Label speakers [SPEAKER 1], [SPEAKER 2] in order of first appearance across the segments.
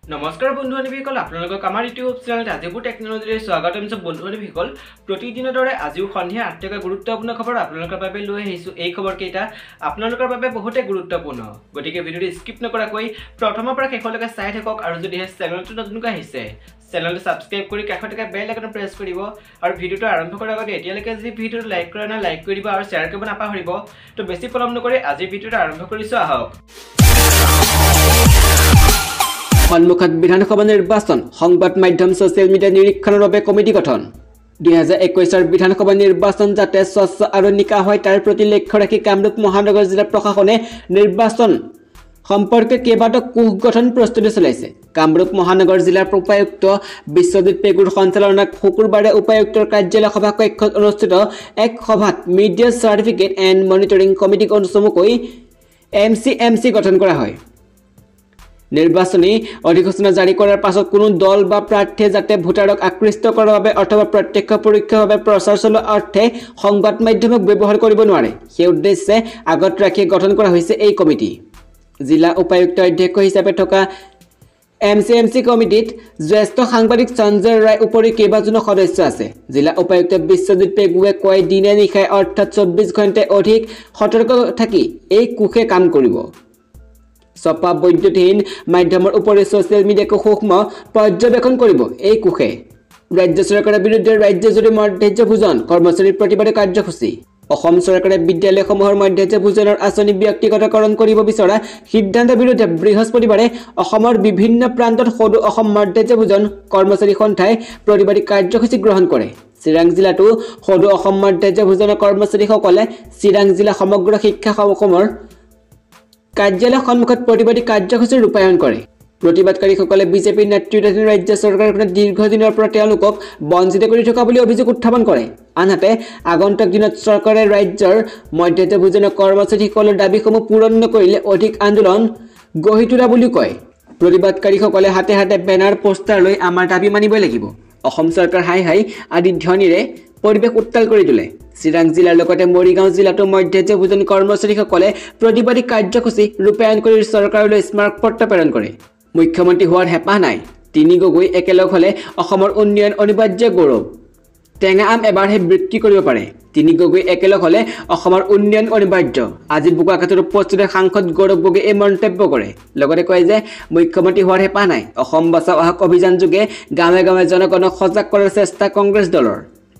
[SPEAKER 1] নমস্কাৰ বন্ধু-বান্ধৱীসকল, আপোনালোকক আমাৰ ইউটিউব চেনেল আজিবোৰ টেকনলজিৰ স্বাগতম জনাইছো। বন্ধু-বান্ধৱীসকল, প্ৰতিদিনৰ দৰে আজিও সন্ধিয়া 8 টকা গুৰুত্বপূৰ্ণ খবৰ আপোনালোকৰ বাবে লৈ আহিছো। এই খবৰকেইটা আপোনালোকৰ বাবে বহুতে গুৰুত্বপূৰ্ণ, গতিকে ভিডিঅ'টো স্কিপ নকৰাকৈ প্ৰথমৰ পৰা শেষলৈকে চাই থাকক। আৰু যদিহে চেনেলটো নতুনকৈ আহিছে, চেনেলটো সাবস্ক্ৰাইব কৰি কাষত থকা বেল আইকন প্ৰেছ কৰিব। আৰু ভিডিঅ'টো আৰম্ভ কৰাৰ আগতে এতিয়ালৈকে যদি ভিডিঅ'টো লাইক কৰা নাই, লাইক কৰি দিব আৰু শ্বেয়াৰ কৰিব নাপাহৰিব। তো বেছি পলম নকৰি আজি ভিডিঅ'টো আৰম্ভ কৰিছো, আহক। সন্মুখত বিধানসভা নিৰ্বাচন, সংবাদ মাধ্যম ছ'চিয়েল মিডিয়া নিৰীক্ষণৰ বাবে কমিটি গঠন। 2021 বিধানসভা নিৰ্বাচন যাতে স্বচ্ছ আৰু নিকা হয় তাৰ প্ৰতি লক্ষ্য ৰাখি কামৰূপ মহানগৰ জিলা প্ৰশাসনে নিৰ্বাচন সম্পৰ্কে কেইবাটাও কোষ গঠন প্ৰস্তুতি চলাইছে। কামৰূপ মহানগৰ জিলাৰ উপায়ুক্ত বিশ্বজিৎ পেগুৰ সঞ্চালনাত শুকুৰবাৰে উপায়ুক্তৰ কাৰ্যালয় সভা কক্ষত অনুষ্ঠিত এক সভাত media certificate and monitoring committee চমুকৈ MCMC গঠন কৰা হয়। নিৰ্বাচনী অধিসূচনা জাৰি কৰাৰ পাছত কোনো দল বা প্ৰাৰ্থীয়ে যাতে ভোটাৰক আকৃষ্ট কৰাৰ বাবে অথবা প্ৰত্যক্ষ পৰোক্ষভাৱে প্ৰচাৰ চলোৱাৰ অৰ্থে সংবাদ মাধ্যমক ব্যৱহাৰ কৰিব নোৱাৰে, সেই উদ্দেশ্যে আগত ৰাখি গঠন কৰা হৈছে এই কমিটি। জিলা উপায়ুক্ত অধ্যক্ষ হিচাপে থকা MCMC কমিটিত জ্যেষ্ঠ সাংবাদিক সঞ্জয় ৰায় উপৰি কেইবাজনো সদস্য আছে। জিলা উপায়ুক্ত বিশ্বজিৎ পেগুৱে কয়, দিনে নিশাই অৰ্থাৎ 24 ঘণ্টাই অধিক সতৰ্ক থাকি এই কোষে কাম কৰিব। ছপা বৈদ্যুতিন মাধ্যমৰ উপৰি ছ'চিয়েল মিডিয়াকো সূক্ষ্ম পৰ্যবেক্ষণ কৰিব এই কোষে। ৰাজ্য চৰকাৰৰ বিৰুদ্ধে ৰাজ্যজুৰি মধ্যৰ্য ভোজন কৰ্মচাৰীৰ প্ৰতিবাদী কাৰ্যসূচী। অসম চৰকাৰে বিদ্যালয়সমূহৰ মধ্যৰ্য ভোজনৰ আঁচনি ব্যক্তিগতকৰণ কৰিব বিচৰা সিদ্ধান্তৰ বিৰুদ্ধে বৃহস্পতিবাৰে অসমৰ বিভিন্ন প্ৰান্তত সদৌ অসম মধ্যৰ্য ভোজন কৰ্মচাৰী সন্থাই প্ৰতিবাদী কাৰ্যসূচী গ্ৰহণ কৰে। চিৰাং জিলাতো সদৌ অসম মধ্যৰ্য ভোজনৰ কৰ্মচাৰীসকলে চিৰাং জিলা সমগ্ৰ শিক্ষা সমূহৰ কাৰ্যালয় সন্মুখত প্ৰতিবাদী কাৰ্যসূচী ৰূপায়ণ কৰে। প্ৰতিবাদকাৰীসকলে বিজেপিৰ নেতৃত্বাধীন ৰাজ্য চৰকাৰখনে দীৰ্ঘদিনৰ পৰা তেওঁলোকক বঞ্চিত কৰি থকা বুলি অভিযোগ উত্থাপন কৰে। আনহাতে আগন্তুক দিনত চৰকাৰে ৰাজ্যৰ মধ্যৰ্য ভোজনৰ কৰ্মচাৰীসকলৰ দাবীসমূহ পূৰণ নকৰিলে অধিক আন্দোলন গঢ়ি তোলা বুলি কয়। প্ৰতিবাদকাৰীসকলে হাতে হাতে বেনাৰ পোষ্টাৰ লৈ আমাৰ দাবী মানিবই লাগিব, অসম চৰকাৰ হাই হাই আদি ধ্বনিৰে পৰিৱেশ উত্তাল কৰি তোলে। চিৰাং জিলাৰ লগতে মৰিগাঁও জিলাতো মধ্যৰ্য ভোজন কৰ্মচাৰীসকলে প্ৰতিবাদী কাৰ্যসূচী ৰূপায়ণ কৰি চৰকাৰলৈ স্মাৰকপত্ৰ প্ৰেৰণ কৰে। মুখ্যমন্ত্ৰী হোৱাৰ হেঁপাহ নাই, 3 গগৈ একেলগ হ'লে অসমৰ উন্নয়ন অনিবাৰ্য গৌৰৱ। টেঙা আম এবাৰহে বিক্ৰী কৰিব পাৰে, 3 গগৈ একেলগ হ'লে অসমৰ উন্নয়ন অনিবাৰ্য। আজি বোকাখাতত উপস্থিত সাংসদ গৌৰৱ গগৈয়ে এই মন্তব্য কৰে। লগতে কয় যে মুখ্যমন্ত্ৰী হোৱাৰ হেঁপাহ নাই, অসম বচাও আহক অভিযান যোগে গাঁৱে গাঁৱে জনগণক সজাগ কৰাৰ চেষ্টা কংগ্ৰেছ দলৰ।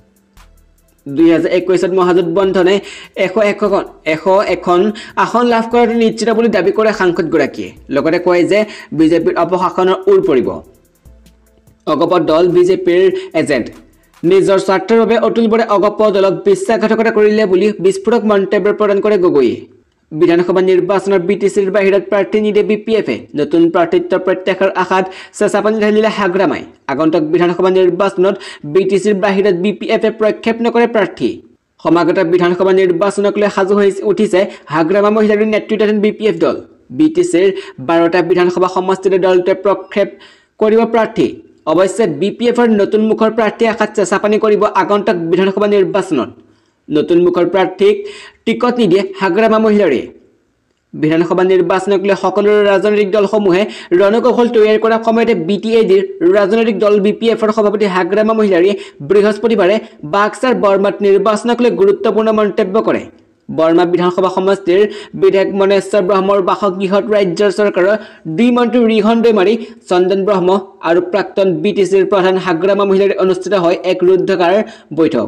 [SPEAKER 1] 2021 মহাজোঁট বন্ধনে 101খন আসন লাভ কৰাটো নিশ্চিত বুলি দাবী কৰে সাংসদগৰাকীয়ে। লগতে কয় যে বিজেপিৰ অপশাসনৰ ওৰ পৰিব। অগপ দল বিজেপিৰ এজেণ্ট, নিজৰ স্বাৰ্থৰ বাবে অতুল বৰে অগপ দলক বিশ্বাসঘাতকতা কৰিলে বুলি বিস্ফোৰক মন্তব্য প্ৰদান কৰে গগৈয়ে। বিধানসভা নিৰ্বাচনৰ BTCৰ বাহিৰত প্ৰাৰ্থী নিদিয়ে BPFে, নতুন প্ৰাৰ্থিত্ব প্ৰত্যাশাৰ আশাত চেঁচাপানী ঢালিলে হাগ্ৰামাই। আগন্তুক বিধানসভা নিৰ্বাচনত BTCৰ বাহিৰত BPFে প্ৰক্ষেপ নকৰে প্ৰাৰ্থী। সমাগত বিধানসভা নিৰ্বাচনক লৈ সাজু হৈ উঠিছে হাগ্ৰামা মহিলাৰ নেতৃত্বাধীন BPF দল। BTCৰ 12টা বিধানসভা সমষ্টিত দলটোৱে প্ৰক্ষেপ কৰিব প্ৰাৰ্থী। অৱশ্যে BPFৰ নতুন মুখৰ প্ৰাৰ্থী আশাত চেঁচাপানী কৰিব আগন্তুক বিধানসভা নিৰ্বাচনত। নতুন মুখৰ প্ৰাৰ্থীক টিকট নিদিয়ে হাগ্ৰামা মহিলাৰে। বিধানসভা নিৰ্বাচনক লৈ সকলো ৰাজনৈতিক দলসমূহে ৰণকৌশল তৈয়াৰ কৰাৰ সময়তে BTADৰ ৰাজনৈতিক দল BPFৰ সভাপতি হাগ্ৰামা মহিলাৰে বৃহস্পতিবাৰে বাক্সাৰ বৰ্মাত নিৰ্বাচনক লৈ গুৰুত্বপূৰ্ণ মন্তব্য কৰে। বৰ্মা বিধানসভা সমষ্টিৰ বিধায়ক মনেশ্বৰ ব্ৰহ্মৰ বাসগৃহত ৰাজ্য চৰকাৰৰ 2 মন্ত্ৰী ৰিহন দৈমাৰী, চন্দন ব্ৰহ্ম আৰু প্ৰাক্তন BTCৰ প্ৰধান হাগ্ৰামা মহিলাৰে অনুষ্ঠিত হয় এক ৰুদ্ধকাৰ বৈঠক।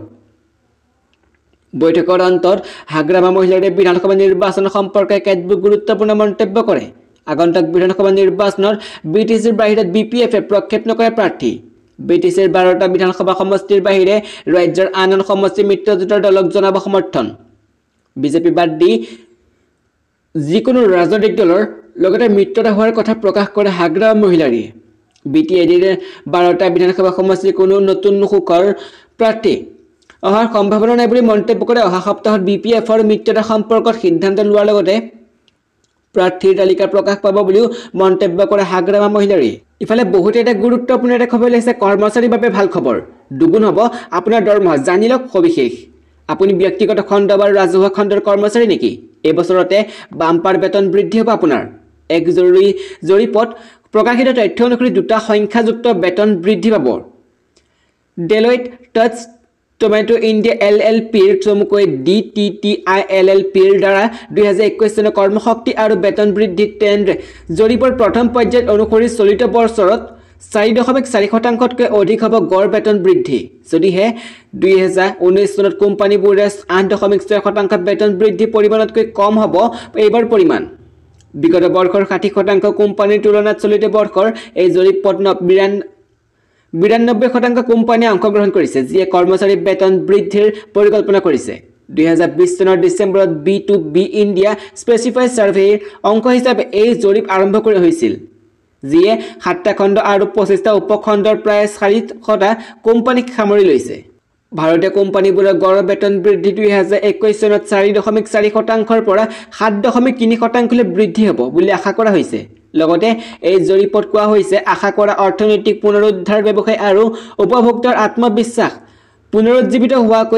[SPEAKER 1] বৈঠকৰ অন্তত হাগ্ৰামা মহিলাৰে বিধানসভা নিৰ্বাচন সম্পৰ্কে কেতবোৰ গুৰুত্বপূৰ্ণ মন্তব্য কৰে। আগন্তুক বিধানসভা নিৰ্বাচনত BTCৰ বাহিৰত BPFে প্ৰক্ষেপ নকৰে প্ৰাৰ্থী। BTCৰ 12টা বিধানসভা সমষ্টিৰ বাহিৰে ৰাজ্যৰ আন সমষ্টি মিত্ৰজোঁটৰ দলক জনাব সমৰ্থন। বিজেপি বাদ দি যিকোনো ৰাজনৈতিক দলৰ লগতে মিত্ৰতা হোৱাৰ কথা প্ৰকাশ কৰে হাগ্ৰামা মহিলাৰীয়ে। BTADৰ 12টা বিধানসভা সমষ্টিৰ কোনো নতুন সুখৰ প্ৰাৰ্থী অহাৰ সম্ভাৱনা নাই বুলি মন্তব্য কৰে। অহা সপ্তাহত BPFৰ মিত্ৰতা সম্পৰ্কত সিদ্ধান্ত লোৱাৰ লগতে প্ৰাৰ্থীৰ তালিকা প্ৰকাশ পাব বুলিও মন্তব্য কৰে হাগ্ৰামা মহিলাৰীয়ে। ইফালে বহুতে এটা গুৰুত্বপূৰ্ণ এটা খবৰ লৈছে কৰ্মচাৰীৰ বাবে ভাল খবৰ, দুগুণ হ'ব আপোনাৰ দৰমহা, জানি লওক সবিশেষ। আপুনি ব্যক্তিগত খণ্ড বা ৰাজহুৱা খণ্ডৰ কৰ্মচাৰী নেকি? এই বছৰতে বাম্পাৰ বেতন বৃদ্ধি হ'ব আপোনাৰ। এক জৰুৰী জৰীপত প্ৰকাশিত তথ্য অনুসৰি দুটা সংখ্যাযুক্ত বেতন বৃদ্ধি পাব। ডেলইট টাচ টমেটো ইণ্ডিয়া LLPৰ চমুকৈ DTTILLPৰ দ্বাৰা 2021 চনৰ কৰ্মশক্তি আৰু বেতন বৃদ্ধি ট্ৰেণ্ড জৰীপৰ প্ৰথম পৰ্যায়ত অনুসৰি চলিত বছৰত 4.4%তকৈ অধিক হ'ব গড় বেতন বৃদ্ধি। যদিহে 2019 চনত কোম্পানীবোৰে 8.6% বেতন বৃদ্ধি পৰিমাণতকৈ কম হ'ব এইবাৰ পৰিমাণ। বিগত বৰ্ষৰ 60% কোম্পানীৰ তুলনাত চলিত বৰ্ষৰ এই জৰীপত 92% কোম্পানীয়ে অংশগ্ৰহণ কৰিছে, যিয়ে কৰ্মচাৰী বেতন বৃদ্ধিৰ পৰিকল্পনা কৰিছে। 2020 চনৰ ডিচেম্বৰত B2B ইণ্ডিয়া স্পেচিফাইড ছাৰ্ভেৰ অংশ হিচাপে এই জৰীপ আৰম্ভ কৰা হৈছিল, যিয়ে 7টা খণ্ড আৰু 25টা উপখণ্ডৰ প্ৰায় 400টা কোম্পানীক সামৰি লৈছে। ভাৰতীয় কোম্পানীবোৰৰ গড় বেতন বৃদ্ধি 2021 চনত 4.4%ৰ পৰা 7.3%লৈ বৃদ্ধি হ'ব বুলি আশা কৰা হৈছে। লগতে এই জৰীপত কোৱা হৈছে আশা কৰা অৰ্থনৈতিক পুনৰুদ্ধাৰ ব্যৱসায় আৰু উপভোক্তাৰ আত্মবিশ্বাস পুনৰুজ্জীৱিত হোৱাকৈ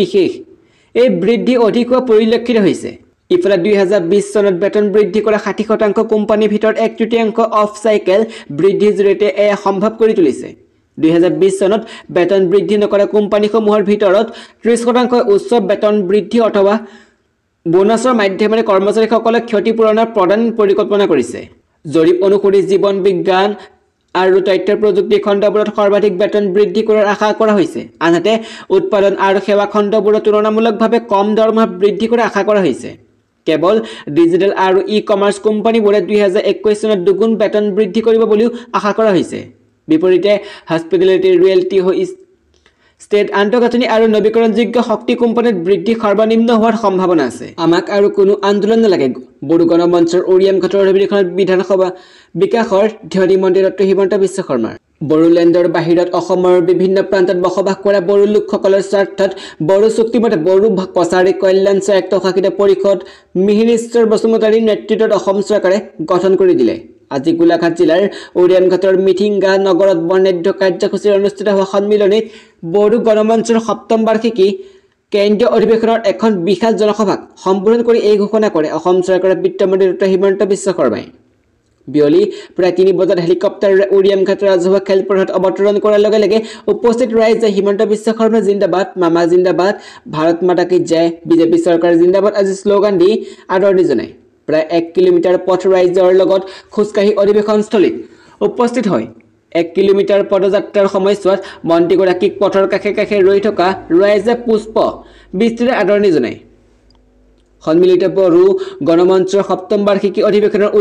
[SPEAKER 1] এই বৃদ্ধি অধিক হোৱা পৰিলক্ষিত হৈছে। ইফালে 2020 চনত বেতন বৃদ্ধি কৰা 60% কোম্পানীৰ ভিতৰত 1/3 অফ চাইকেল বৃদ্ধিৰ জৰিয়তে এয়া সম্ভৱ কৰি তুলিছে। 2020 চনত বেতন বৃদ্ধি নকৰা কোম্পানীসমূহৰ ভিতৰত 30% উচ্চ বেতন বৃদ্ধি অথবা বোনাছৰ মাধ্যমেৰে কৰ্মচাৰীসকলক ক্ষতিপূৰণৰ প্ৰদান পৰিকল্পনা কৰিছে। জৰীপ অনুসৰি জীৱন বিজ্ঞান আৰু তথ্য প্ৰযুক্তি খণ্ডবোৰত সৰ্বাধিক বেতন বৃদ্ধি কৰাৰ আশা কৰা হৈছে, আনহাতে উৎপাদন আৰু সেৱা খণ্ডবোৰত তুলনামূলকভাৱে কম দৰমহা বৃদ্ধি কৰাৰ আশা কৰা হৈছে। কেৱল ডিজিটেল আৰু ই-কমাৰ্চ কোম্পানীবোৰে 2021 চনত দুগুণ বেতন বৃদ্ধি কৰিব বুলিও আশা কৰা হৈছে। বিপৰীতে হস্পিটেলিটি, ৰিয়েলটি, ষ্টেট আন্তঃগাঁথনি আৰু নৱীকৰণযোগ্য শক্তি কোম্পানীত বৃদ্ধি সৰ্বনিম্ন হোৱাৰ সম্ভাৱনা আছে। আমাক আৰু কোনো আন্দোলন নালাগে। বড়ো গণমঞ্চৰ ওৰিয়াম ঘাটৰ অধিৱেশনত বিধানসভা বিকাশৰ ধ্বনি মন্ত্ৰী ডক্টৰ হিমন্ত বিশ্ব শৰ্মাৰ। বড়োলেণ্ডৰ বাহিৰত অসমৰ বিভিন্ন প্ৰান্তত বসবাস কৰা বড়ো লোকসকলৰ স্বাৰ্থত বড়ো চুক্তিমতে বড়ো কছাৰী কল্যাণ স্বায়ত্তশাসিত পৰিষদ মিহিৰেশ্বৰ বসুমতাৰীৰ নেতৃত্বত অসম চৰকাৰে গঠন কৰি দিলে। আজি গোলাঘাট জিলাৰ ওৰিয়ামঘাটৰ মিথিংগা নগৰত বৰ্ণাঢ্য কাৰ্যসূচীৰে অনুষ্ঠিত হোৱা সন্মিলনীত বড়ো গণমঞ্চৰ 7ম বাৰ্ষিকী কেন্দ্ৰীয় অধিৱেশনৰ এখন বিশাল জনসভাক সম্বোধন কৰি এই ঘোষণা কৰে অসম চৰকাৰৰ বিত্তমন্ত্ৰী ডক্টৰ হিমন্ত বিশ্ব শৰ্মাই। বিয়লি প্ৰায় 3 বজাত হেলিকপ্টাৰেৰে ওৰিয়ামঘাট ৰাজহুৱা খেলপথাৰত অৱতৰণ কৰাৰ লগে লগে উপস্থিত ৰাইজে হিমন্ত বিশ্ব শৰ্মা জিন্দাবাদ, মামা জিন্দাবাদ, ভাৰত মাতা কি জয়, বিজেপি চৰকাৰ জিন্দাবাদ আদি শ্লোগান দি আদৰণি জনায়। প্ৰায় 1 কিলোমিটাৰ পথ ৰাইজৰ লগত খোজকাঢ়ি অধিৱেশনস্থলীত উপস্থিত হয়। 1 কিলোমিটাৰ পদযাত্ৰাৰ সময়ছোৱাত মন্ত্ৰীগৰাকীক পথৰ কাষে কাষে ৰৈ থকা ৰাইজে পুষ্প বৃষ্টিৰে আদৰণি জনায়। সন্মিলিত বড়ো গণমঞ্চৰ 7ম বাৰ্ষিকী অধিৱেশনৰ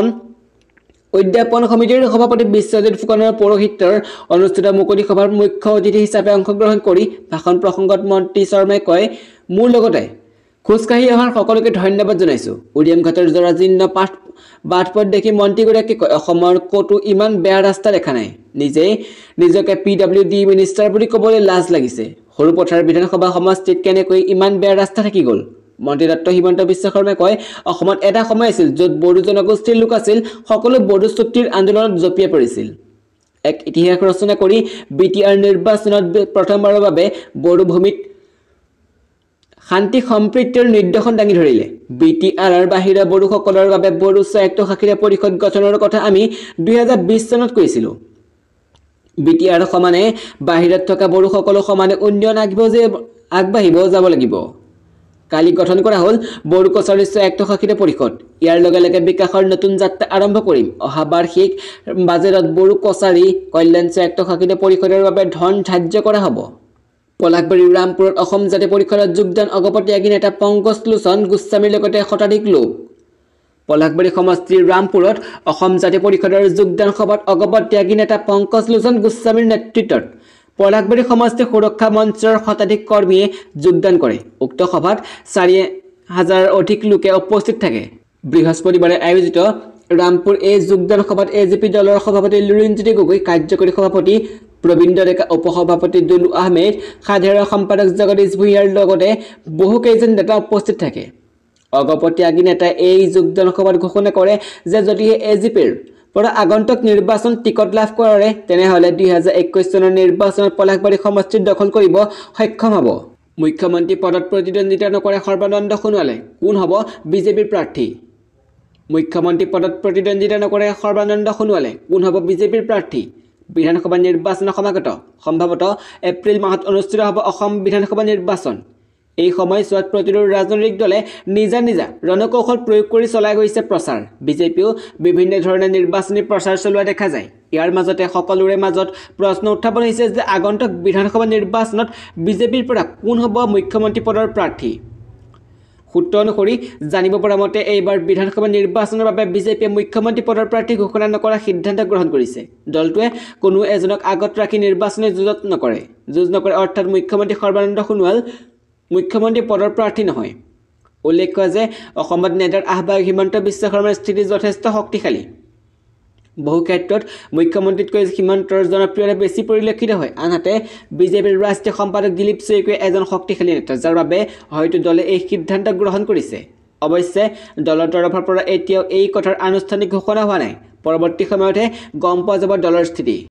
[SPEAKER 1] উদ্যাপন সমিতিৰ সভাপতি বিশ্বজিৎ ফুকনৰ পৌৰোহিত্যৰ অনুষ্ঠিত মুকলি সভাৰ মুখ্য অতিথি হিচাপে অংশগ্ৰহণ কৰি ভাষণ প্ৰসংগত মন্ত্ৰী শৰ্মাই কয়, মোৰ লগতে খোজকাঢ়ি অহাৰ সকলোকে ধন্যবাদ জনাইছোঁ। উৰিয়ামঘাটৰ জৰাজীৰ্ণ বাটপথ দেখি মন্ত্ৰীগৰাকীয়ে কয়, অসমৰ ক'তো ইমান বেয়া ৰাস্তা দেখা নাই। নিজকে PWD মিনিষ্টাৰ বুলি ক'বলৈ লাজ লাগিছে। সৰুপথাৰ বিধানসভা সমষ্টিত কেনেকৈ ইমান বেয়া ৰাস্তা থাকি গ'ল। মন্ত্ৰী ডক্টৰ হিমন্ত বিশ্ব শৰ্মাই কয়, অসমত এটা সময় আছিল য'ত বড়ো জনগোষ্ঠীৰ লোক আছিল, সকলো বড়ো চুক্তিৰ আন্দোলনত জঁপিয়াই পৰিছিল। এক ইতিহাস ৰচনা কৰি BTR নিৰ্বাচনত প্ৰথমবাৰৰ বাবে বড়ো ভূমিত শান্তি সম্প্ৰীতিৰ নিৰ্দেশন দাঙি ধৰিলে। BTRৰ বাহিৰা বড়োসকলৰ বাবে বড়ো স্বায়ত্তশাসিত পৰিষদ গঠনৰ কথা আমি 2020 চনত কৈছিলোঁ। BTR সমানে বাহিৰত থকা বড়োসকলো সমানে উন্নয়ন আগবাঢ়িব যাব লাগিব। কালি গঠন কৰা হ'ল বড়ো কছাৰী স্বায়ত্তশাসিত পৰিষদ। ইয়াৰ লগে লগে বিকাশৰ নতুন যাত্ৰা আৰম্ভ কৰিম। অহা বাৰ্ষিক বাজেটত বড়ো কছাৰী কল্যাণ স্বায়ত্তশাসিত পৰিষদৰ বাবে ধন ধাৰ্য কৰা হ'ব। পলাশবাৰীৰ ৰামপুৰত অসম জাতীয় পৰিষদত যোগদান অগপত্যাগী নেতা পংকজ লোচন গোস্বামীৰ লগতে শতাধিক লোক। পলাশবাৰী সমষ্টিৰ ৰামপুৰত অসম জাতীয় পৰিষদৰ যোগদান সভাত অগপত্যাগী নেতা পংকজ লোচন গোস্বামীৰ নেতৃত্বত পলাশবাৰী সমষ্টি সুৰক্ষা মঞ্চৰ শতাধিক কৰ্মীয়ে যোগদান কৰে। উক্ত সভাত 4,000 অধিক লোকে উপস্থিত থাকে। বৃহস্পতিবাৰে আয়োজিত ৰামপুৰ এই যোগদান সভাত AJP দলৰ সভাপতি লুৰিণজ্যোতি গগৈ, কাৰ্যকৰী সভাপতি প্ৰবীণ ডেকা, উপসভাপতি দুলু আহমেদ, সাধাৰণ সম্পাদক জগদীশ ভূঞাৰ লগতে বহু কেইজন নেতা উপস্থিত থাকে। অগপত্যাগী নেতাই এই যোগদান সভাত ঘোষণা কৰে যে যদিহে AJPৰ পৰা আগন্তুক নিৰ্বাচন টিকট লাভ কৰে তেনেহ'লে 2021 চনৰ নিৰ্বাচনত পলাশবাৰী সমষ্টিত দখল কৰিব সক্ষম হ'ব। মুখ্যমন্ত্ৰী পদত প্ৰতিদ্বন্দ্বিতা নকৰে সৰ্বানন্দ সোণোৱালে। কোন হ'ব বিজেপিৰ প্ৰাৰ্থী? মুখ্যমন্ত্ৰী পদত প্ৰতিদ্বন্দ্বিতা নকৰে সৰ্বানন্দ সোণোৱালে কোন হ'ব বিজেপিৰ প্ৰাৰ্থী বিধানসভা নিৰ্বাচন সমাগত সম্ভৱতঃ এপ্ৰিল মাহত অনুষ্ঠিত হ'ব অসম বিধানসভা নিৰ্বাচন এই সময়ছোৱাত প্ৰতিটো ৰাজনৈতিক দলে নিজা ৰণকৌশল প্ৰয়োগ কৰি চলাই গৈছে প্ৰচাৰ বিজেপিও বিভিন্ন ধৰণে নিৰ্বাচনী প্ৰচাৰ চলোৱা দেখা যায় ইয়াৰ মাজতে সকলোৰে মাজত প্ৰশ্ন উত্থাপন হৈছে যে আগন্তুক বিধানসভা নিৰ্বাচনত বিজেপিৰ পৰা কোন হ'ব মুখ্যমন্ত্ৰী পদৰ প্ৰাৰ্থী সূত্ৰ অনুসৰি জানিব পৰা মতে এইবাৰ বিধানসভা নিৰ্বাচনৰ বাবে বিজেপিয়ে মুখ্যমন্ত্ৰী পদৰ প্ৰাৰ্থী ঘোষণা নকৰাৰ সিদ্ধান্ত গ্ৰহণ কৰিছে দলটোৱে কোনো এজনক আগত ৰাখি নিৰ্বাচনী যুঁজ নকৰে অৰ্থাৎ মুখ্যমন্ত্ৰী সৰ্বানন্দ সোণোৱাল মুখ্যমন্ত্ৰী পদৰ প্ৰাৰ্থী নহয় উল্লেখ্য যে অসমত নেডাৰ আহ্বায়ক হিমন্ত বিশ্ব শৰ্মাৰ স্থিতি যথেষ্ট শক্তিশালী বহু ক্ষেত্ৰত মুখ্যমন্ত্ৰীতকৈ হিমন্তৰ জনপ্ৰিয়তা বেছি পৰিলক্ষিত হয় আনহাতে বিজেপিৰ ৰাষ্ট্ৰীয় সম্পাদক দিলীপ শইকীয়া এজন শক্তিশালী নেতা যাৰ বাবে হয়তো দলে এই সিদ্ধান্ত গ্ৰহণ কৰিছে অৱশ্যে দলৰ তৰফৰ পৰা এতিয়াও এই কথাৰ আনুষ্ঠানিক ঘোষণা হোৱা নাই পৰৱৰ্তী সময়তহে গম পোৱা যাব দলৰ স্থিতি